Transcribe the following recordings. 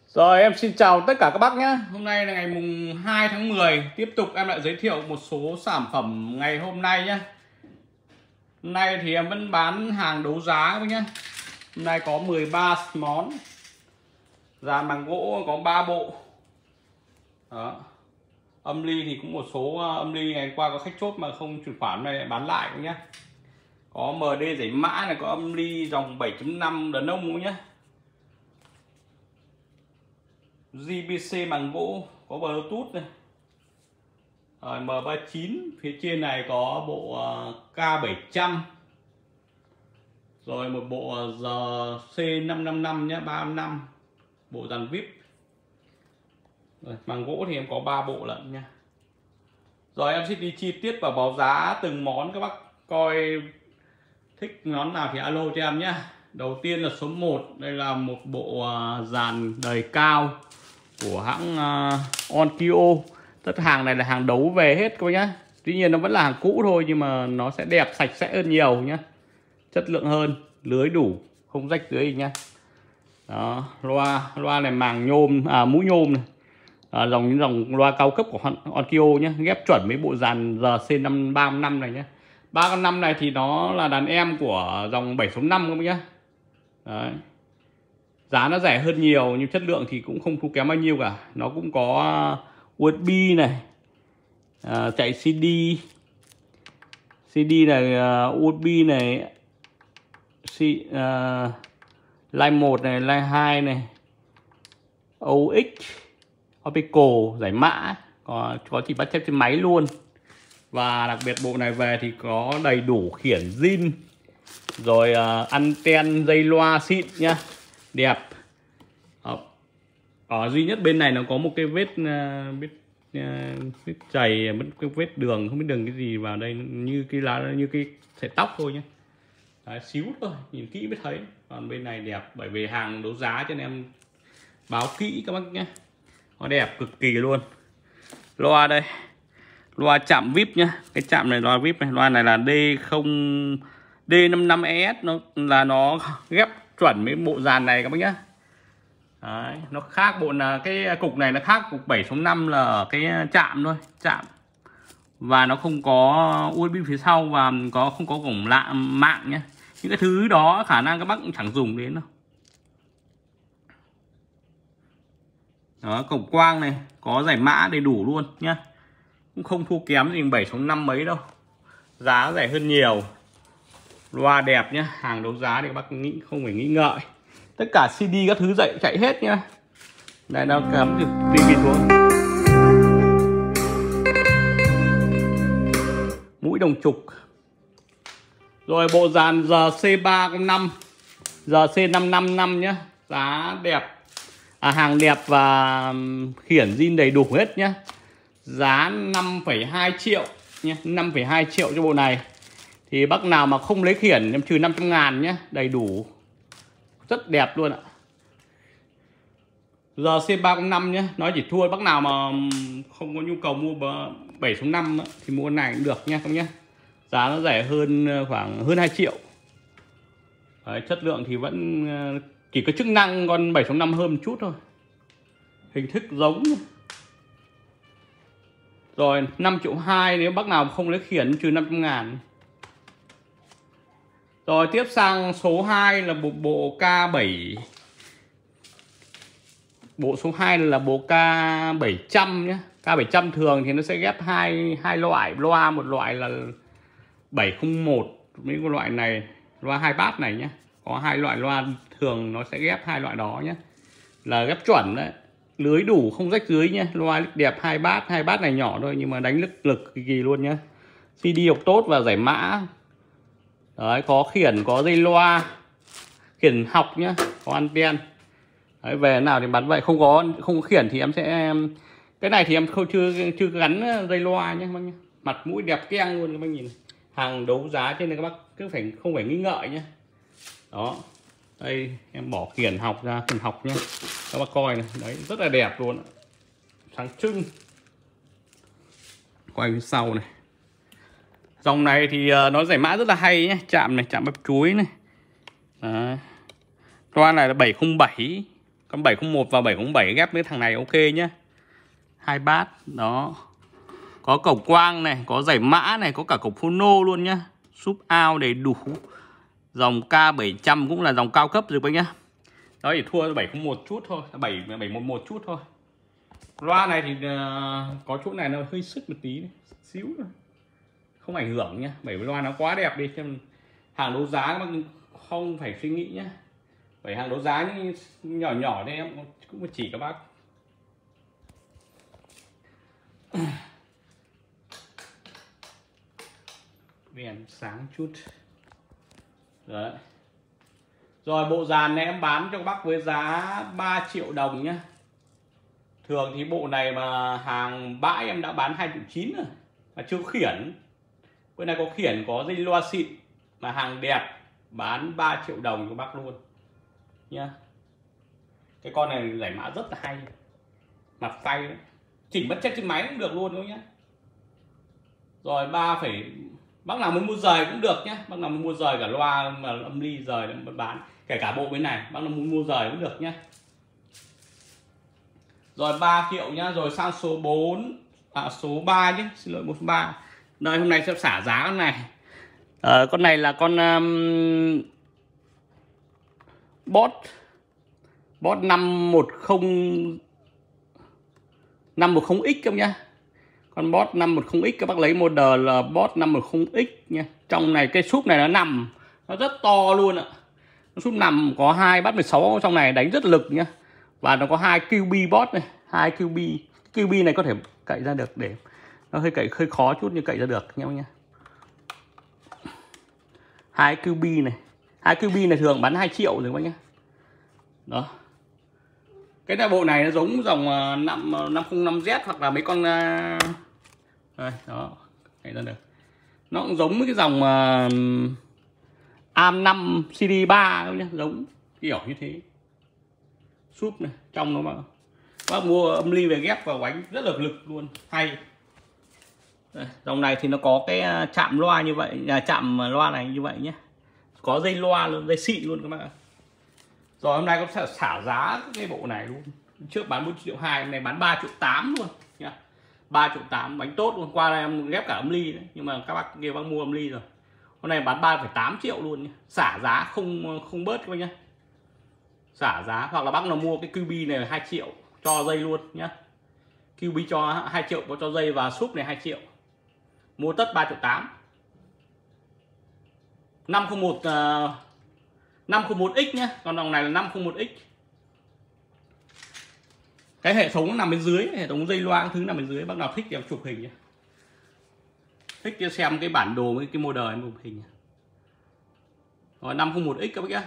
Rồi em xin chào tất cả các bác nhé. Hôm nay là ngày mùng 2 tháng 10. Tiếp tục em lại giới thiệu một số sản phẩm ngày hôm nay nhé. Hôm nay thì em vẫn bán hàng đấu giá các bác nhé. Hôm nay có 13 món. Dàn bằng gỗ có 3 bộ. Đó. Âm ly thì cũng một số âm ly ngày qua có khách chốt mà không chuyển khoản này bán lại các nhé. Có MD giấy mã này, có âm ly dòng 7.5 đàn ông nhé. JBC bằng gỗ, có Bluetooth này. Rồi M39, phía trên này có bộ K700. Rồi một bộ C555 nhé, 355. Bộ dàn VIP. Rồi, bằng gỗ thì em có 3 bộ lận nha. Rồi em sẽ đi chi tiết vào báo giá từng món, các bác coi thích món nào thì alo cho em nhé. Đầu tiên là số 1, đây là một bộ dàn đời cao của hãng Onkyo. Tất hàng này là hàng đấu về hết các bác nhá. Tuy nhiên nó vẫn là hàng cũ thôi, nhưng mà nó sẽ đẹp sạch sẽ hơn nhiều nhá, chất lượng hơn, lưới đủ, không rách lưới nhá. Đó, loa này màng nhôm, mũi nhôm này. Dòng loa cao cấp của Onkyo nhé, ghép chuẩn với bộ dàn GC355 này nhé. 355 này thì nó là đàn em của dòng 765 các bác nhá. Đấy. Giá nó rẻ hơn nhiều nhưng chất lượng thì cũng không thua kém bao nhiêu cả. Nó cũng có USB này, chạy CD này, USB này, line 1 này, line 2 này, AUX, optical, giải mã, có chỉ bắt chép trên máy luôn. Và đặc biệt bộ này về thì có đầy đủ khiển zin, rồi anten, dây loa xịn nhá, đẹp. Ở duy nhất bên này nó có một cái vết chày, cái vết đường, không biết đường cái gì vào đây, như cái lá, như cái sợi tóc thôi nhé. Đấy, xíu thôi, nhìn kỹ mới thấy. Còn bên này đẹp, bởi vì hàng đấu giá cho nên em báo kỹ các bác nhé. Nó đẹp cực kỳ luôn. Loa đây, loa chạm VIP nhá. Cái chạm này loa VIP này, loa này là D55ES, nó ghép chuẩn với bộ dàn này các bác nhá. Đấy, nó khác bộ là cái cục này nó khác cục 7/5 là ở cái chạm thôi, chạm. Và nó không có USB phía sau và không có cổng mạng nhé. Những cái thứ đó khả năng các bác cũng chẳng dùng đến đâu. Đó, cổng quang này, có giải mã đầy đủ luôn nhá. Cũng không thua kém gì 7/5 mấy đâu. Giá rẻ hơn nhiều. Loa đẹp nhá, hàng đấu giá thì các bác không phải nghĩ ngợi. Tất cả CD các thứ chạy hết nhá. Đây nó cắm từ TV xuống. Mũi đồng trục. Rồi bộ dàn GC305, GC555 nhá. Giá đẹp. Hàng đẹp và khiển zin đầy đủ hết nhá. Giá 5,2 triệu nhá, 5,2 triệu cho bộ này. Thì bác nào mà không lấy khiển em trừ 500.000 nhá, đầy đủ. Rất đẹp luôn ạ. GC305 nhé. Nói chỉ thua bác nào mà không có nhu cầu mua 7/5 thì mua này cũng được nha các nhé. Giá nó rẻ hơn khoảng hơn 2 triệu. Đấy, chất lượng thì vẫn chỉ có chức năng con 7/5 hơn một chút thôi. Hình thức giống. Rồi 5,2 triệu nếu bác nào không lấy khiển trừ 500.000. Rồi tiếp sang số 2 là bộ K7. Bộ số 2 là bộ K700 nhé. K700 thường thì nó sẽ ghép hai loại loa, một loại là 701, mấy cái loại này loa 2 bát này nhé. Có hai loại loa thường nó sẽ ghép hai loại đó nhé. Là ghép chuẩn đấy. Lưới đủ không rách dưới nhé. Loa đẹp 2 bát này nhỏ thôi nhưng mà đánh lực kỳ luôn nhé. CD độc tốt và giải mã. Đấy, có khiển, có dây loa, khiển học nhá, có anten. Đấy, về nào thì bán vậy, không có khiển thì em sẽ, cái này thì em chưa gắn dây loa nhé, mặt mũi đẹp keng luôn các bác nhìn. Hàng đấu giá cho nên các bác không phải nghi ngợi nhé. Đó, đây em bỏ khiển học ra, khiển học nhé, các bác coi này, đấy rất là đẹp luôn, sáng trưng. Quay phía sau này. Dòng này thì nó giải mã rất là hay nhé. Chạm này, chạm bắp chuối này. Đấy. Loa này là 707. Con 701 và 707 ghép với thằng này ok nhá. 2 bát đó. Có cổng quang này, có giải mã này, có cả cổng phono luôn nhá. Sub out đầy đủ. Dòng K700 cũng là dòng cao cấp rồi bác nhá. Đó chỉ thua 701 chút thôi, 711 chút thôi. Loa này thì có chỗ này nó hơi sức một tí này, xíu thôi. Không ảnh hưởng nhá, bởi vì loa nó quá đẹp đi. Hàng đấu giá các bác không phải suy nghĩ nhá. Bởi hàng đấu giá những nhỏ nhỏ đây em cũng chỉ các bác. Đèn sáng chút. Đấy. Rồi bộ dàn này em bán cho các bác với giá 3 triệu đồng nhá. Thường thì bộ này mà hàng bãi em đã bán 2,9 triệu rồi mà chưa khiển. Bữa nay có khiển, có dây loa xịn mà hàng đẹp, bán 3 triệu đồng cho bác luôn nhá. Cái con này giải mã rất là hay, mặt phay đấy. Chỉnh bất chất trên máy cũng được luôn thôi nhá. Rồi bác nào muốn mua rời cũng được nhá. Bác nào muốn mua rời cả loa mà âm ly rời để bán, kể cả bộ bên này bác nào muốn mua rời cũng được nhá. Rồi 3 triệu nhá. Rồi sang số 4 số 3 nhé, xin lỗi, 1/3. Đây hôm nay sẽ xả giá con này. Con này là con bot 510X các nhá. Con bot 510X các bác lấy model là bot 510X nha. Trong này cái súp này nó nằm, nó rất to luôn ạ. Nó súp nằm có 2 bát 16 trong này, đánh rất lực nhá. Và nó có 2 QB bot này, 2 QB. QB này có thể cậy ra được, để nó hơi khó chút nhưng cậy ra được nha. 2 QB này. 2 QB này thường bán 2 triệu rồi các nhá. Đó. Cái đại bộ này nó giống dòng 505Z hoặc là mấy con đây, đó, cậy ra được. Nó cũng giống với cái dòng AM5 CD3 nhá, giống kiểu như thế. Súp này, trong nó mà bác mua âm ly về ghép vào bánh rất là lực luôn, hay. Đây, dòng này thì nó có cái chạm loa như vậy, chạm loa này như vậy nhé. Có dây loa luôn, dây xịn luôn các bạn. Rồi hôm nay có xả giá cái bộ này luôn. Trước bán 4,2 triệu, hôm nay bán 3,8 triệu luôn nhá. 3,8 triệu, bánh tốt luôn. Qua đây em ghép cả âm ly đấy, nhưng mà các bác kia bác mua âm ly rồi. Hôm nay bán 3,8 triệu luôn nhé. Xả giá không bớt các bác nhá. Xả giá, hoặc là bác nào mua cái QB này 2 triệu cho dây luôn nhá. QB cho 2 triệu có cho dây và súp này 2 triệu. Mua tất 3,8 triệu. 501X nhé. Con dòng này là 501X. Cái hệ thống nằm bên dưới, hệ thống dây loa thứ nằm bên dưới. Bác nào thích thì em chụp hình nhé. Thích thì xem cái bản đồ với cái model em chụp hình nhé. Rồi 501X các bác nhé.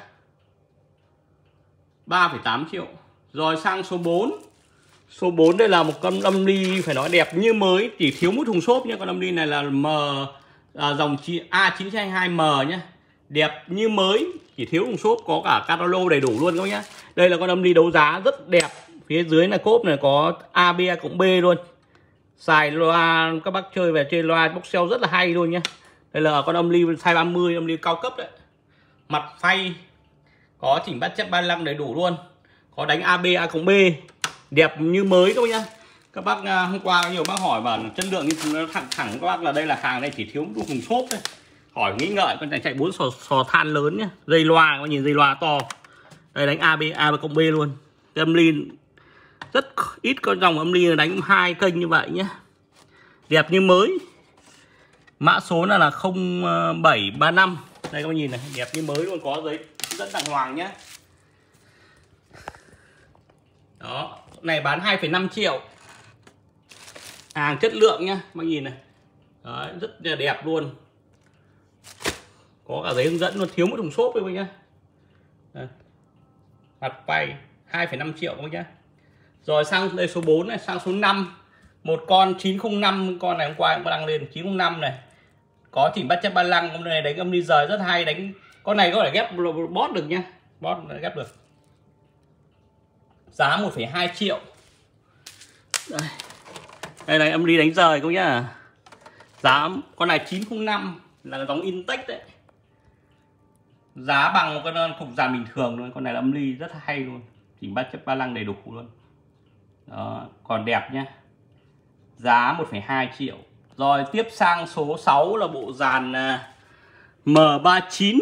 3,8 triệu. Rồi sang số 4. Số 4 đây là một con âm ly phải nói đẹp như mới, chỉ thiếu một thùng xốp nhé. Con âm ly này là dòng A922M nhé. Đẹp như mới, chỉ thiếu thùng xốp, có cả catalog đầy đủ luôn các bác nhé. Đây là con âm ly đấu giá rất đẹp. Phía dưới là cốp này có AB cộng B luôn. Xài loa các bác chơi về chơi loa box cell rất là hay luôn nhé. Đây là con âm ly size 30, âm ly cao cấp đấy. Mặt phay, có chỉnh bát chất 35 đầy đủ luôn. Có đánh AB A cộng B, đẹp như mới các bác nhá. Các bác hôm qua nhiều bác hỏi bảo chất lượng như thẳng các bác là đây là hàng này chỉ thiếu một thùng xốp thôi. Hỏi nghĩ ngợi con này chạy 4 sò than lớn nhá. Dây loa có nhìn dây loa to. Đây đánh AB A cộng B luôn. Âm ly rất ít con dòng âm ly đánh 2 kênh như vậy nhá. Đẹp như mới. Mã số là 0735. Đây các bác nhìn này, đẹp như mới luôn, có giấy dẫn đàng hoàng nhá. Đó, này bán 2,5 triệu. Hàng chất lượng nhá, bác nhìn này. Đấy, rất là đẹp luôn. Có cả giấy hướng dẫn luôn, thiếu một thùng xốp đấy bác nhá. Đây. Mặt phay 2,5 triệu các bác nhá. Rồi sang đây số 4 này, sang số 5. Một con 905, con này hôm qua cũng đăng lên 905 này. Có chỉnh bắt chất ba lăng, con này đánh âm ly rời rất hay, đánh con này có thể ghép bot được nhá. Bot ghép được. Giá 1,2 triệu. Đây này, âm ly đánh rời các nhá. Giá con này 905 là dòng Intech đấy. Giá bằng một con cục dàn bình thường luôn, con này là âm ly rất hay luôn. chỉnh ba chấp ba lăng đầy đủ luôn. Đó, còn đẹp nhá. Giá 1,2 triệu. Rồi tiếp sang số 6 là bộ dàn M39.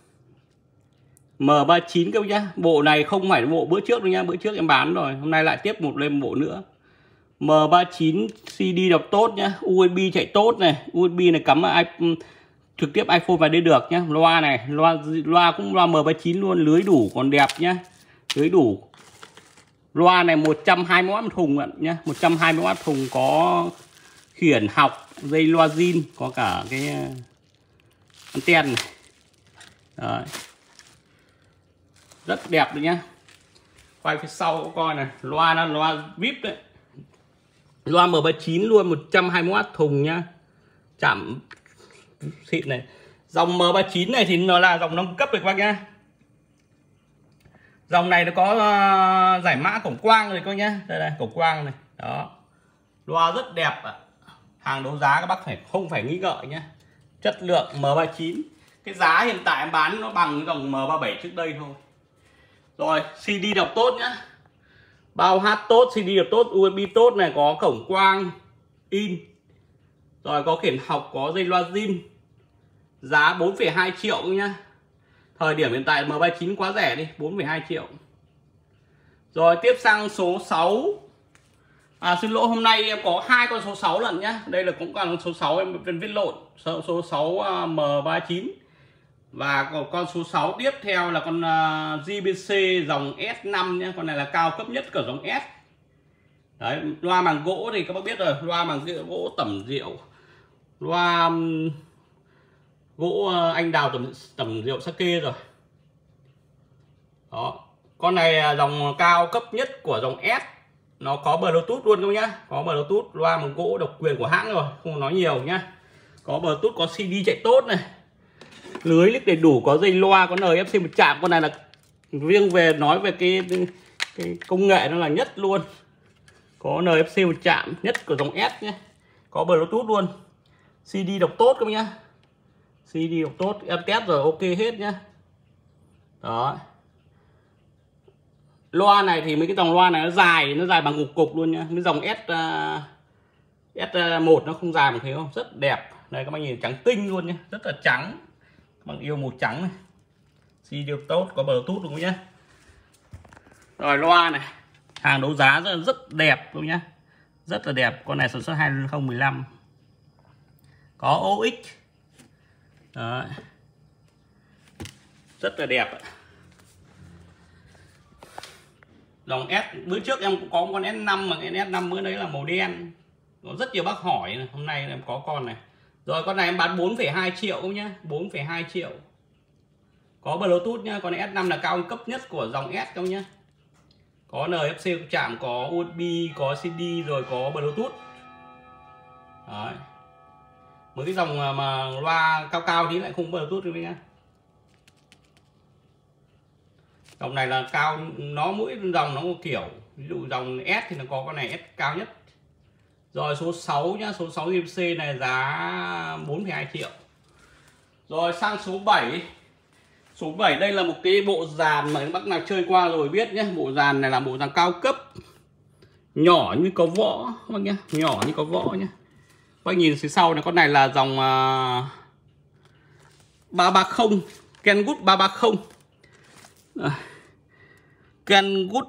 M39 các nhá. Bộ này không phải bộ bữa trước đâu nhá, bữa trước em bán rồi, hôm nay lại tiếp lên bộ nữa. M39 CD đọc tốt nhá, USB chạy tốt này, USB này cắm trực tiếp iPhone vào đây được nhá. Loa này, loa cũng loa M39 luôn, lưới đủ còn đẹp nhá. Lưới đủ. Loa này 120W một thùng nhá, 120W thùng, có khiển học, dây loa zin, có cả cái anten này. Đấy. Rất đẹp đấy nhá. Quay phía sau có coi này, loa là loa VIP đấy. Loa M39 luôn, 120W thùng nhá. Chạm xịn này. Dòng M39 này thì nó là dòng nâng cấp rồi các bác nhá. Dòng này nó có giải mã cổng quang rồi các nhá. Đây này, cổng quang này. Đó. Loa rất đẹp ạ. Hàng đấu giá các bác không phải nghi ngợi nhá. Chất lượng M39. Cái giá hiện tại em bán nó bằng dòng M37 trước đây thôi. Rồi, CD đọc tốt nhá. Bao hát tốt, CD đọc tốt, USB tốt này, có cổng quang in. Rồi có khiển học, có dây loa zin. Giá 4,2 triệu nhá. Thời điểm hiện tại M39 quá rẻ đi, 4,2 triệu. Rồi tiếp sang số 6. Xin lỗi, hôm nay em có 2 con số 6 lần nhá. Đây là cũng còn số 6 em viết lộn. Số 6 M39. Và con số 6 tiếp theo là con JBC dòng S5 nhé. Con này là cao cấp nhất của dòng S. Đấy, loa bằng gỗ thì các bác biết rồi. Loa bằng gỗ tẩm rượu. Loa gỗ anh đào tẩm rượu sake rồi. Đó. Con này là dòng cao cấp nhất của dòng S. Nó có Bluetooth luôn các nhá. Có Bluetooth, loa bằng gỗ độc quyền của hãng rồi, không nói nhiều nhá. Có Bluetooth, có CD chạy tốt này. Lưới lít đầy đủ, có dây loa, có NFC một chạm. Con này là riêng về nói về cái công nghệ nó là nhất luôn. Có NFC một chạm nhất của dòng S nhé. Có Bluetooth luôn. CD đọc tốt các nhá. CD đọc tốt, em test rồi, ok hết nhá. Đó. Loa này thì mấy cái dòng loa này nó dài bằng cục luôn nhá. Cái dòng S1 nó không dài bằng thế không? Rất đẹp. Đây các bạn nhìn trắng tinh luôn nhá, rất là trắng. Bằng yêu màu trắng này. CD đọc tốt, có Bluetooth luôn nhá. Rồi loa này, hàng đấu giá rất đẹp luôn nhá. Rất là đẹp. Con này sản xuất 2015. Có OX. Đấy. Rất là đẹp. Dòng S, bữa trước em cũng có con S5 mà cái S5 bữa đấy là màu đen. Có rất nhiều bác hỏi này. Hôm nay em có con này. Rồi con này em bán 4,2 triệu nhá, 4,2 triệu. Có Bluetooth nhá, con này S5 là cao cấp nhất của dòng S các nhá. Có NFC chạm, có USB, có CD rồi có Bluetooth. Đấy. Mấy cái dòng mà loa cao cao thì lại không Bluetooth nữa nhá. Dòng này là cao, nó mỗi dòng nó một kiểu. Ví dụ dòng S thì nó có con này S cao nhất. Rồi số 6 nhá, số 6 JBC này giá 4,2 triệu. Rồi sang số 7. Số 7 đây là một cái bộ dàn mà các bác nào chơi qua rồi biết nhé. Bộ dàn này là bộ dàn cao cấp. Nhỏ như có võ các bác nhé, nhỏ như có võ nhé. Bác nhìn phía sau này, con này là dòng 330 Kenwood 330. Kenwood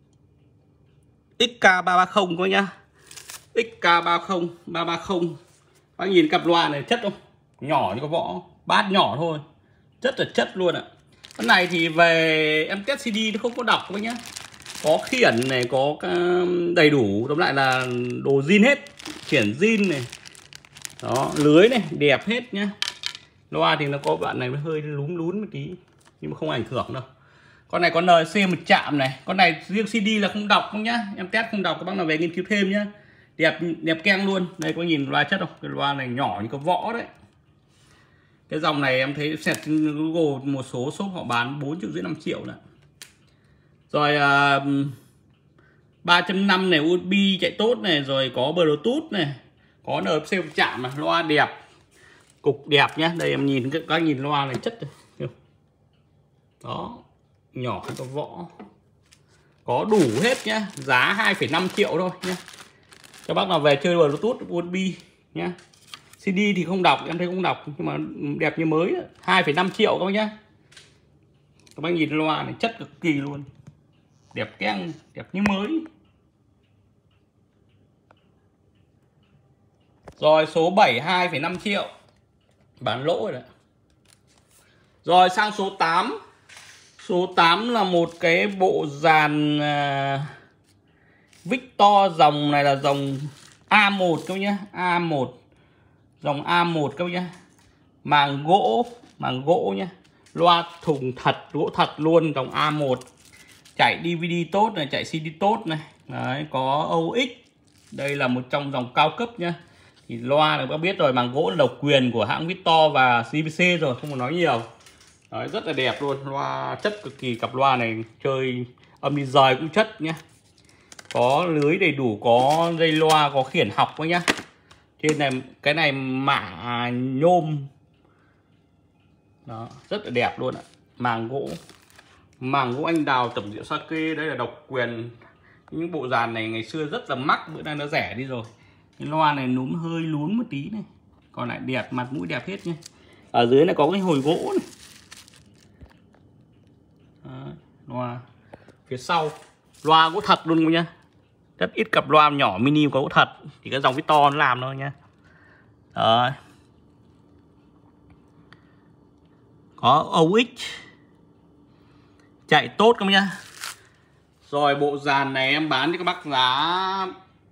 XK330 các nhá. XK330 330. Bác nhìn cặp loa này chất không? Nhỏ như có võ, bát nhỏ thôi. Rất là chất luôn ạ. Cái này thì về em test CD nó không có đọc các nhá. Có khiển này, có đầy đủ, tóm lại là đồ zin hết. Khiển zin này. Đó, lưới này đẹp hết nhá. Loa thì nó có đoạn này hơi lún một tí, nhưng mà không ảnh hưởng đâu. Con này có NC một chạm này. Con này riêng CD là không đọc không nhá. Em test không đọc, các bác nào về nghiên cứu thêm nhá. Đẹp keng luôn. Đây có nhìn loa chất không? Cái loa này nhỏ như có võ đấy. Cái dòng này em thấy sẹt trên Google một số shop họ bán 4,5 triệu 5 triệu đấy. Rồi 3.5 này, USB chạy tốt này, rồi có Bluetooth này, có NFC chạm này, loa đẹp, cục đẹp nhá. Đây em nhìn các nhìn loa này chất này. Đó, nhỏ có võ. có đủ hết nhá, giá 2,5 triệu thôi nhá. Cho bác nào về chơi Bluetooth USB nhá. CD thì không đọc, em thấy không đọc nhưng mà đẹp như mới, 2,5 triệu các bác nhá. Các bác nhìn loa này chất cực kỳ luôn, đẹp keng, đẹp như mới. Rồi số 7 2,5 triệu, bán lỗ rồi đấy. Rồi sang số 8. Số 8 là một cái bộ dàn Victor, dòng này là dòng A1 các bác nhá, A1. Dòng A1 các bác nhá. Màng gỗ nhá. Loa thùng thật, gỗ thật luôn, dòng A1. Chạy DVD tốt này, chạy CD tốt này. Đấy, có OX. Đây là một trong dòng cao cấp nhá. Thì loa này các biết rồi, màng gỗ là độc quyền của hãng Victor và JVC rồi, không có nói nhiều. Đấy, rất là đẹp luôn, loa chất cực kỳ, cặp loa này chơi âm đi rời cũng chất nhá. Có lưới đầy đủ, có dây loa, có khiển học quá nhá. Trên này cái này mạ nhôm. Đó, rất là đẹp luôn ạ. Màng gỗ anh đào tẩm rượu sake, đây là độc quyền. Những bộ dàn này ngày xưa rất là mắc, bữa nay nó rẻ đi rồi. Cái loa này núm hơi lún một tí này, còn lại đẹp, mặt mũi đẹp hết nhá. Ở dưới này có cái hồi gỗ này. Đó, loa phía sau loa gỗ thật luôn nhá. Rất ít cặp loa nhỏ mini có gỗ thật, chỉ có dòng Victor nó làm thôi nhá. Đấy. Có OX, chạy tốt các bác nhá. Rồi bộ dàn này em bán cho các bác giá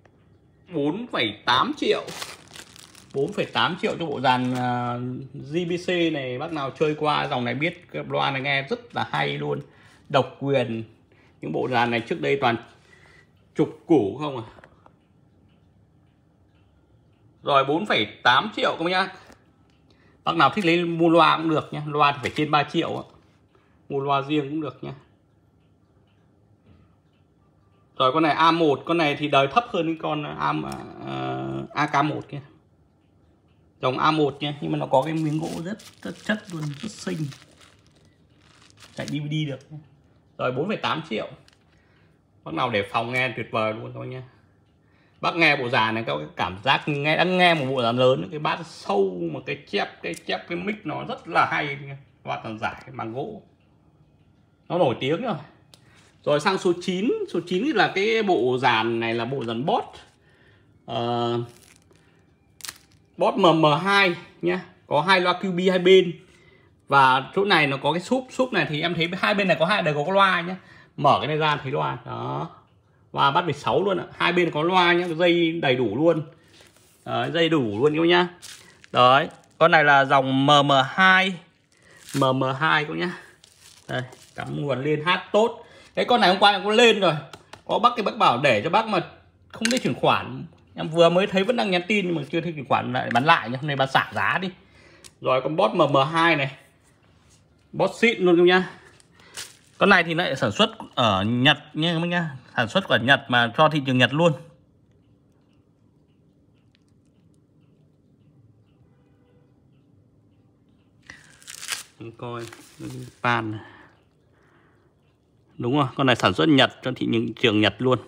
4,8 triệu. 4,8 triệu cho bộ dàn JVC này. Bác nào chơi qua dòng này biết cái loa này nghe rất là hay luôn, độc quyền. Những bộ dàn này trước đây toàn trục củ không à. Rồi 4,8 triệu các bác nhá. Bác nào thích lấy mua loa cũng được nhá. Loa thì phải trên 3 triệu á. Mua loa riêng cũng được nhá. Rồi con này A1, con này thì đời thấp hơn cái con AK1 kia. Dòng A1 nha, nhưng mà nó có cái miếng gỗ rất chất luôn, rất xinh. Chạy DVD được. Rồi 4,8 triệu. Bác nào để phòng nghe tuyệt vời luôn thôi nha. Bác nghe bộ dàn này có cái cảm giác đang nghe một bộ dàn lớn, cái bass sâu mà cái chép cái mic nó rất là hay. Loa toàn giải bằng gỗ, nó nổi tiếng rồi. Rồi sang số 9. Số 9 thì là cái bộ dàn này là bộ dàn Boss Boss MM2 nhá. Có hai loa QB hai bên. Và chỗ này nó có cái súp này thì em thấy hai bên này có đều có loa nhá. Mở cái này ra thấy loa. Đó. Loa bắt 16 luôn ạ. Hai bên có loa nhá, dây đầy đủ luôn. Đấy, dây đủ luôn các nhá. Đấy, con này là dòng MM2. MM2 các nhá. Đây, cắm nguồn lên hát tốt. Cái con này hôm qua em có lên rồi. Có bác bảo để cho bác mà không thấy chuyển khoản. Em vừa mới thấy vẫn đang nhắn tin nhưng mà chưa thấy chuyển khoản, lại bán lại nhá. Hôm nay bán xả giá đi. Rồi con Boss MM2 này. Boss xịn luôn các nhá. Con này thì lại sản xuất ở Nhật nha các bác nhá. Sản xuất ở Nhật mà cho thị trường Nhật luôn. Coi pan này. Đúng rồi, con này sản xuất Nhật cho thị trường Nhật luôn.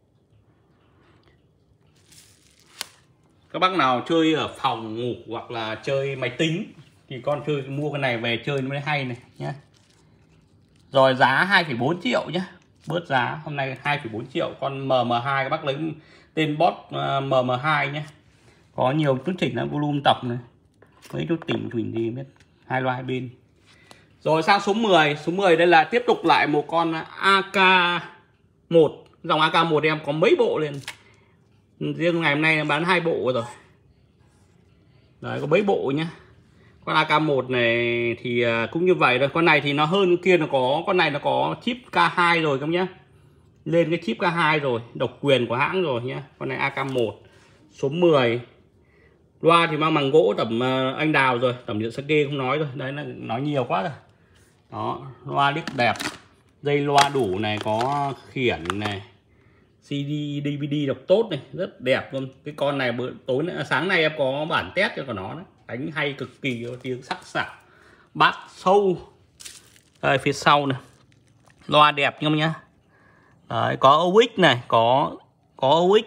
Các bác nào chơi ở phòng ngủ hoặc là chơi máy tính thì con mua cái này về chơi nó mới hay này nhá. Rồi giá 2,4 triệu nhá. Bớt giá, hôm nay 2,4 triệu. Con MM2 các bác lấy tên Boss MM2 nhé. Có nhiều chút chỉnh là volume tổng này, mấy chút chỉnh gì biết. Hai loa hai bên. Rồi sang số 10. Số 10 đây là tiếp tục lại một con AK1. Dòng AK1 em có mấy bộ lên. Riêng ngày hôm nay bán 2 bộ rồi. Đấy, có mấy bộ nhá. Con AK1 này thì cũng như vậy rồi. Con này thì nó hơn kia, nó có con này nó có chip K2 rồi các nhá. Lên cái chip K2 rồi, độc quyền của hãng rồi nhá. Con này AK1 số 10. Loa thì mang bằng gỗ tẩm anh đào rồi, tẩm rượu sake không nói rồi. Đấy là nói nhiều quá rồi. Đó, loa đít đẹp. Dây loa đủ này, có khiển này, CD, DVD đọc tốt này, rất đẹp luôn. Cái con này sáng nay em có bản test cho nó đấy. Đánh hay cực kỳ, tiếng sắc sảo, bass sâu. Đây phía sau này, loa đẹp không nhá. Đấy, có OX này, có OX,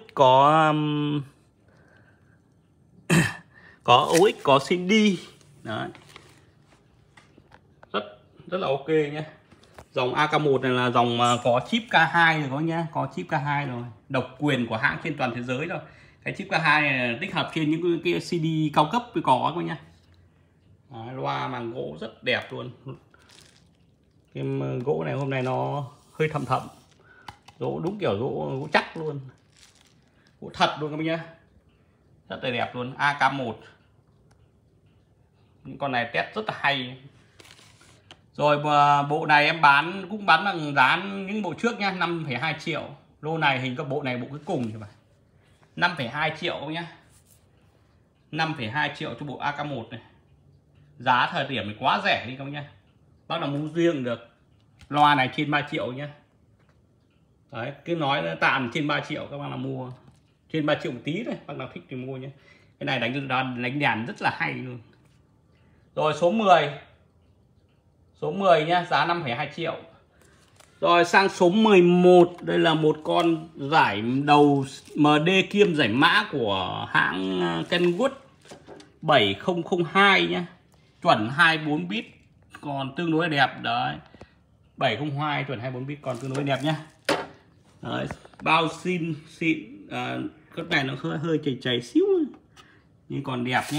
có OX, có CD. Đấy. Rất là ok nhé. Dòng AK1 này là dòng mà có chip K2 rồi có nhá, có chip K2 rồi, độc quyền của hãng trên toàn thế giới rồi. Cái chip K2 này là tích hợp trên những cái CD cao cấp mới có các nhá. Đấy, loa màng gỗ rất đẹp luôn. Cái gỗ này hôm nay nó hơi thầm thầm, gỗ đúng kiểu gỗ chắc luôn, gỗ thật luôn các bác nhá, rất là đẹp luôn. AK1 những con này test rất là hay. Rồi bộ này em cũng bán bằng giá những bộ trước nhá, 5,2 triệu. Lô này hình các bộ này bộ cuối cùng thì phải 5,2 triệu nhá, 5,2 triệu cho bộ AK1 này. Giá thời điểm này quá rẻ đi các bác nhá, bác nào muốn riêng được. Loa này trên 3 triệu nhá. Đấy, cứ nói tạm trên 3 triệu các bác nào mua, trên 3 triệu một tí thôi, bác nào thích thì mua nhé. Cái này đánh đàn rất là hay luôn. Rồi số 10. Số 10 nhá, giá 5,2 triệu. Rồi sang số 11, đây là một con giải đầu MD kiêm giải mã của hãng Kenwood 7002 nhá. Chuẩn 24 bit, còn tương đối đẹp đấy. 702 chuẩn 24 bit còn tương đối đẹp nhá. Đấy, bao xịn, cái này nó hơi chảy xíu nhưng còn đẹp nhé.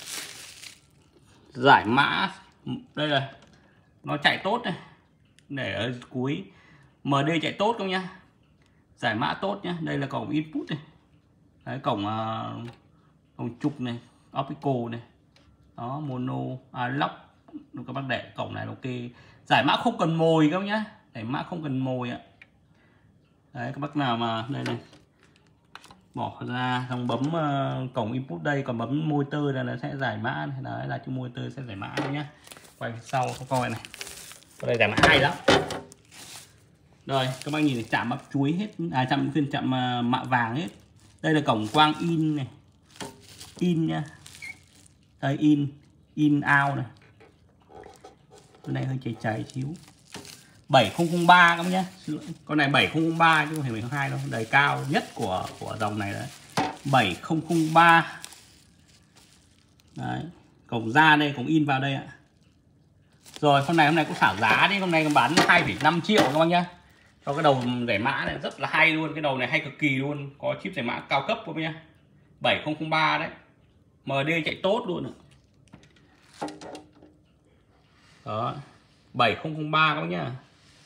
Giải mã đây là nó chạy tốt này, để ở cuối MD chạy tốt không nhá, giải mã tốt nhá. Đây là cổng input này, đấy, cổng trục này, optical này, đó, mono, lock, các bác để cổng này ok. Giải mã không cần mồi các bác nhá, giải mã không cần mồi ạ. Đấy, các bác nào mà đây này bỏ ra xong bấm cổng input đây, còn bấm motor là nó sẽ giải mã này. Đấy là cái motor sẽ giải mã nhé. Quay sau các coi này, đây giải mã hay lắm. Rồi các bác nhìn này, chạm bắp chuối hết, chạm mạ vàng hết. Đây là cổng quang in này, in nha, đây in out này. Cái này hơi chảy xíu. 7003 các bác nhé. Con này 7003 chứ không phải 72 đâu, đời cao nhất của dòng này đấy. 7003. Đấy, cổng ra đây, cổng in vào đây ạ. Rồi con này hôm nay cũng xả giá đi, hôm nay bán 2,5 triệu các bác nhá. Cho cái đầu giải mã này rất là hay luôn, cái đầu này hay cực kỳ luôn, có chip giải mã cao cấp các bác nhá. 7003 đấy. MD chạy tốt luôn ạ. Đó. 7003 các bác nhá.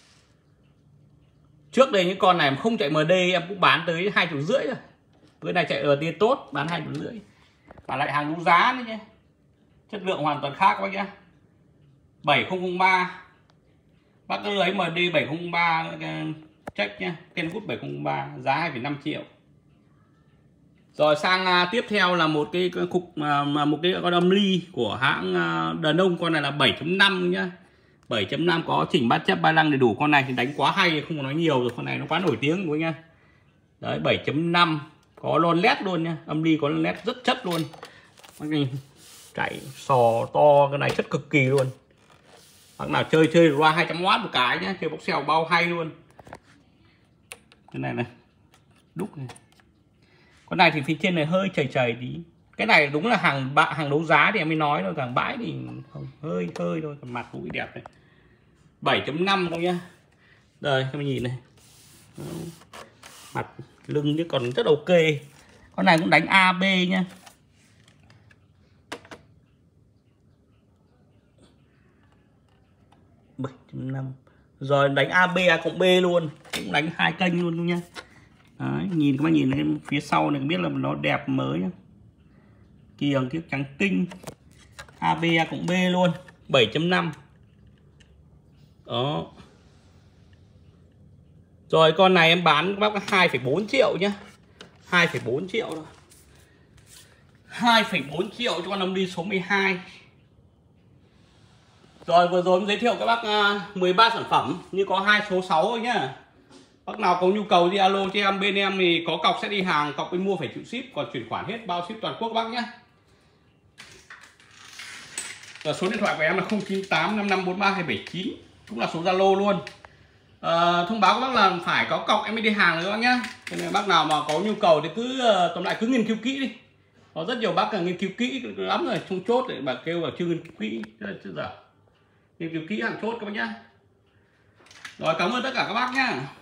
Trước đây những con này mà không chạy MD em cũng bán tới 2,5 triệu rồi. Cái này chạy RT tốt, bán 2,5 triệu. Và lại hàng đúng giá nữa nhé. Chất lượng hoàn toàn khác các bác nhá. 7003. Bác cứ lấy MD 7003 check nhá, Kenwood 7003 giá 2,5 triệu. Rồi sang tiếp theo là một cái cục một cái con âm ly của hãng đàn ông, con này là 7.5 nhá. 7.5 có chỉnh bát chấp ba lăng đầy đủ. Con này thì đánh quá hay, không có nói nhiều rồi, con này nó quá nổi tiếng rồi nha. Đấy, 7.5 có lon led luôn nha, âm ly có lon led rất chất luôn. Chạy sò to, cái này chất cực kỳ luôn. Bác nào chơi loa 200W một cái nhá, chơi bóc xèo bao hay luôn. Cái này này, đúc này. Con này thì phía trên này hơi chảy tí. Cái này đúng là hàng đấu giá thì em mới nói thôi, càng bãi thì không, hơi thôi, còn mặt cũng đẹp này. 7.5 không nhá. Đây các bạn nhìn này, mặt lưng chứ còn rất ok. Con này cũng đánh AB nhá. Rồi đánh AB A cộng B luôn, cũng đánh hai kênh luôn nhá. Đấy, nhìn các bạn nhìn cái phía sau này biết là nó đẹp mới nhá. Kiềng kiếc trắng tinh, AB A cộng B luôn, 7.5. Đó. Rồi con này em bán các bác 2,4 triệu nhá. 2,4 triệu thôi. 2,4 triệu cho con âm đi số 12. Rồi vừa rồi em giới thiệu các bác 13 sản phẩm, như có 2 số 6 thôi nhá. Bác nào có nhu cầu thì alo cho em, bên em thì có cọc sẽ đi hàng, cọc bên mua phải chịu ship, còn chuyển khoản hết bao ship toàn quốc bác nhá. Và số điện thoại của em là 0985543279, cũng là số Zalo luôn. Thông báo các bác là phải có cọc em mới đi hàng rồi các bác nhá. Cho nên bác nào mà có nhu cầu thì cứ tóm lại cứ nghiên cứu kỹ đi. Có rất nhiều bác là nghiên cứu kỹ lắm rồi, trong chốt để bà kêu là chưa nghiên cứu kỹ, chứ giờ nghiên cứu kỹ hàng chốt các bác nhá. Rồi cảm ơn tất cả các bác nhá.